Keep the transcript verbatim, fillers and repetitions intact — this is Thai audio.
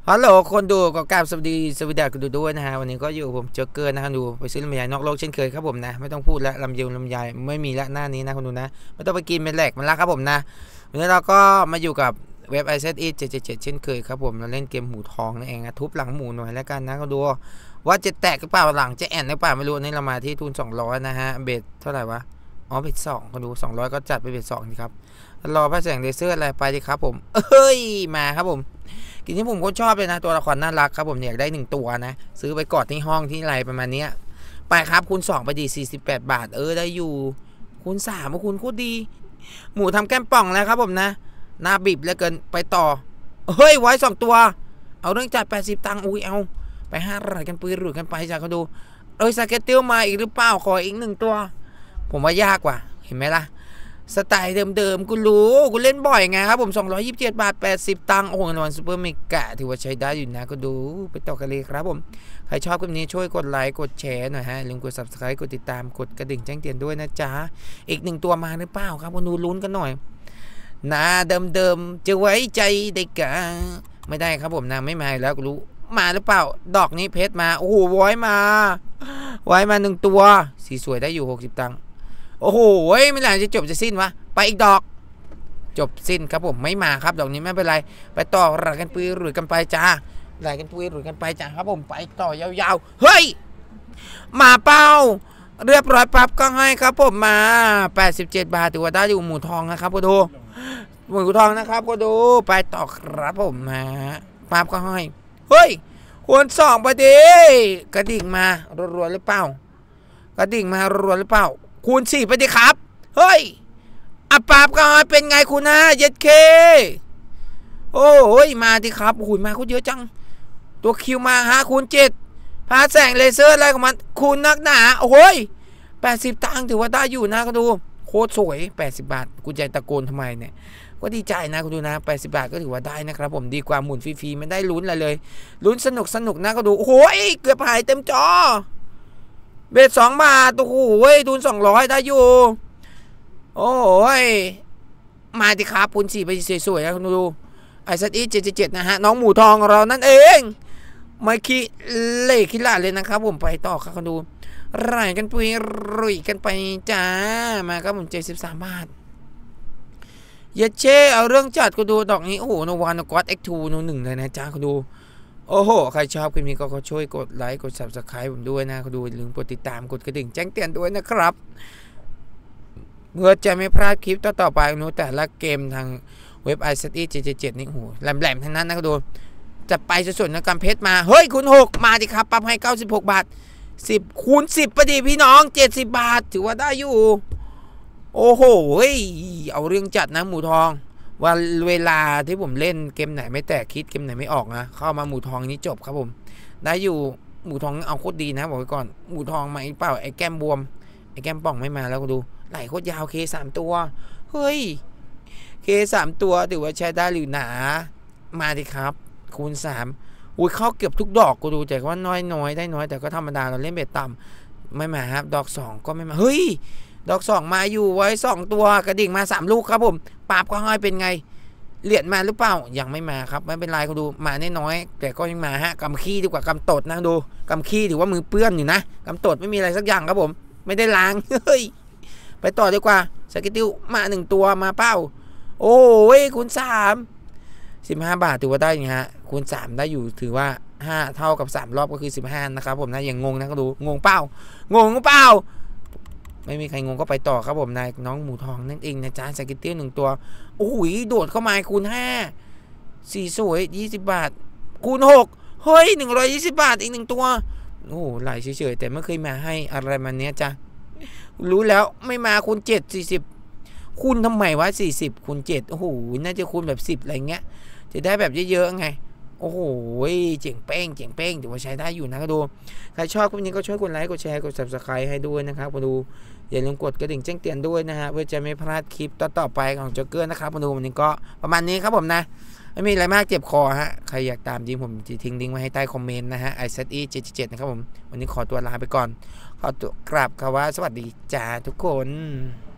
ฮัลโหลคนดูก็กราบสวัสดีสวัสดีกันดูด้วยนะฮะวันนี้ก็อยู่ผมเจอเกินนะฮะดูไปซื้อลำไยนอกโลกเช่นเคยครับผมนะไม่ต้องพูดแล้วลำเยลำไยไม่มีละหน้านี้นะคนดูนะไม่ต้องไปกินเป็นแหลกมันละครับผมนะวันนี้เราก็มาอยู่กับเว็บ ไอ เซต อี เจ็ด เจ็ด เจ็ดเช่นเคยครับผมเราเล่นเกมหมูทองนั่นเองนะทุบหลังหมูหน่อยแล้วกันนะก็ดูว่าจะแตกหรือเปล่าหลังจะแอนหรือเปล่าไม่รู้นี่เรามาที่ทุนสองร้อยนะฮะเบ็ดเท่าไหร่วะอ๋อเบ็ดสองคนดูสองร้อยก็จัดไปเบ็ดสองดีครับรอพระแสงเลเซอร์อะไรไปดีครับผมเอ้ยมาครับผมกินที่ผมก็ชอบเลยนะตัวละครน่ารักครับผมเนี่ยได้หนึ่งตัวนะซื้อไปกอดที่ห้องที่ไรประมาณนี้ไปครับคูณสองไปดีสี่สิบแปดบาทเออได้อยู่คูณสามคูณโคตรดีหมูทำแก้มป่องแล้วครับผมนะหน้าบีบแล้วเกินไปต่อเฮ้ยไว้สองตัวเอาเรื่องจัดแปดสิบตังค์อุ้ยเอาไปห้าอะไรกันปืนหรือกันไปจากเขาดูเอ้ยสเก็ตเตียวมาอีกหรือเปล่าขออีกหนึ่งตัวผมว่ายากกว่าเห็นไหมล่ะสไตล์เดิมๆกูรู้กูเล่นบ่อยไงครับผมสองร้อยยี่สิบเจ็ดบาทแปดสิบตังค์โอ้โหรางวัลซูเปอร์เมกะถือว่าใช้ได้อยู่นะก็ดูไปต่อกันเลยครับผมใครชอบคลิปนี้ช่วยกดไลค์กดแชร์หน่อยฮะลืมกด ซับสไครบ์ กดติดตามกดกระดิ่งแจ้งเตือนด้วยนะจ๊ะอีกหนึ่งตัวมาหรือเปล่าครับคนดูลุ้นกันหน่อยนาเดิมๆจะไว้ใจได้กะไม่ได้ครับผมนะไม่มาแล้วกูรู้มาหรือเปล่าดอกนี้เพชรมาโอ้โหไว้มาไว้มาหนึ่งตัวสีสวยได้อยู่หกสิบตังค์โอ้โหไม่หลังจะจบจะสิ้นวะไปอีกดอกจบสิ้นครับผมไม่มาครับดอกนี้ไม่เป็นไรไปต่อหลักกันปุยหรือกันไปจ้าหลักกันปุยหรือกันไปจ้าครับผมไปต่อยาวๆเฮ้ยมาเป้าเรียบร้อยปั๊บก็ให้ครับผมมาแปดสิบเจ็ดบาทถือว่าได้อยู่หมูทองนะครับก็ดูหมูทองนะครับก็ดูไปต่อครับผมมาปั๊บก็ให้เฮ้ยควรสองไปดิกระดิ่งมารัวๆหรือเปล่ากระดิ่งมารัวๆหรือเปล่าคูณสี่ไปดิครับเฮ้ยอ่ะปราบกันเป็นไงคุณนะเย็ดเคโอ้ยมาดิครับโอ้ยมาเขาเยอะจังตัวคิวมาฮะคูณเจ็ดพาแสงเลเซอร์อะไรของมันคูณนักหนาโอ้ยแปดสิบตังค์ถือว่าได้อยู่นะก็ดูโคตรสวยแปดสิบบาทกูใจตะโกนทำไมเนี่ยก็ดีใจนะคุณดูนะแปดสิบบาทก็ถือว่าได้นะครับผมดีกว่าหมุนฟรีๆไม่ได้ลุ้นอะไรเลยลุ้นสนุกสนุกนะก็ดูโอ้ยเกือบหายเต็มจอเบ็ดสองบาทโอ้โหทุนสองร้อยได้อยู่โอ้ยมาดิครับปูนสี่ไปสวยๆนะคุณดูไอซัดอีเจ็ดเจ็ดนะฮะน้องหมูทองเรานั่นเองไม่ขี้เล่ขี้หลาเลยนะครับผมไปต่อครับคุณดูไล่กันปุยรุยกันไปจ้ามาครับผมเจ็ดสิบสามบาทเยเช่เอาเรื่องจัดคุณดูดอกนี้โอ้โหโนวานกอตเอ็กทูโนหนึ่งเลยนะจ้าคุณดูโอ้โหใครชอบคลิปนี้ก็ช่วยกดไลค์กด ซับสไครบ์ ผมด้วยนะคุณดูอย่าลืมกดติดตามกดกระดิ่งแจ้งเตือนด้วยนะครับเพื่อจะไม่พลาดคลิปต่อๆไปนู้แต่ละเกมทางเว็บ ไอ เซต อี เจ็ด เจ็ด เจ็ดนี่โหแหลมๆทั้งนั้นนะคุณดูจะไปสุดๆนะกำเพชรมาเฮ้ยคูณหกมาดิครับปั๊มให้เก้าสิบหกบาทสิบคูณสิบพอดีพี่น้องเจ็ดสิบบาทถือว่าได้อยู่โอ้โหเอาเรื่องจัดนะหมูทองว่าเวลาที่ผมเล่นเกมไหนไม่แตกคิดเกมไหนไม่ออกนะเข้ามาหมูทองนี้จบครับผมได้อยู่หมูทองเอาโคตรดีนะบอกไว้ก่อนหมูทองมาอีกเปล่าไอ้แก้มบวมไอ้แก้มป่องไม่มาแล้วก็ดูไหลโคตรยาวเคสามตัวเฮ้ยเคสามตัวถือว่าใช้ได้หรือหนามาดิครับคูณสามอุ้ยเข้าเกือบทุกดอกกูดูแต่ว่าน้อยน้อยได้น้อยแต่ก็ธรรมดาเราเล่นเบ็ดต่ำไม่มาครับดอกสองก็ไม่มาเฮ้ยดอกสองมาอยู่ไว้สองตัวกระดิ่งมาสามลูกครับผมปราบก็ห้อยเป็นไงเหรียญมาหรือเปล่ายังไม่มาครับไม่เป็นไรเขาดูมาแน่น้อยแต่ก็ยังมาฮะกำขี้ดีกว่ากำตดนะดูกำขี้ถือว่ามือเปื้อนอยู่นะกำตดไม่มีอะไรสักอย่างครับผมไม่ได้ล้างเฮ้ยไปต่อดีกว่าสกิติวมาหนึ่งตัวมาเป้าโอ้ยคูณสามสิบห้าบาทถือว่าได้ยังฮะคูณสามได้อยู่ถือว่าห้าเท่ากับสามรอบก็คือสิบห้านะครับผมนะอย่างงงนะก็ดูงงเป้างงเป้าไม่มีใครงงก็ไปต่อครับผมนายน้องหมูทองนั่นเองนะจ๊ะสกิตตี้หนึ่งตัวโอ้โหโดดเข้ามาคูณห้าสีสวยยี่สิบบาทคูณหกเฮ้ยหนึ่งร้อยยี่สิบบาทอีกหนึ่งตัวโอ้โหไหลเฉยๆแต่ไม่เคยมาให้อะไรมันเนี้ยจ้ะรู้แล้วไม่มาคูณเจ็ดสี่สิบคูณทำไมวะสี่สิบคูณเจ็ดโอ้โหน่าจะคูณแบบสิบอะไรเงี้ยจะได้แบบเยอะๆไงโอ้โหเจ๋งเป้งเจ๋งเป้งถือว่าใช้ได้อยู่นะก็ดูใครชอบคลิปนี้ก็ช่วยกดไลค์กดแชร์กด ซับสไครบ์ ให้ด้วยนะครับมาดูอย่าลืมกดกระดิ่งแจ้งเตือนด้วยนะฮะเพื่อจะไม่พลาดคลิปต่อๆไปของโจ๊กเกอร์นะครับมาดูวันนี้ก็ประมาณนี้ครับผมนะไม่มีอะไรมากเจ็บคอฮะใครอยากตามจริงผมจะทิ้งลิงก์ไว้ให้ใต้คอมเมนต์นะฮะ ไอ เซต อี เจ็ด เจ็ด นะครับผมวันนี้ขอตัวลาไปก่อนขอตัวกราบคำว่าสวัสดีจ้าทุกคน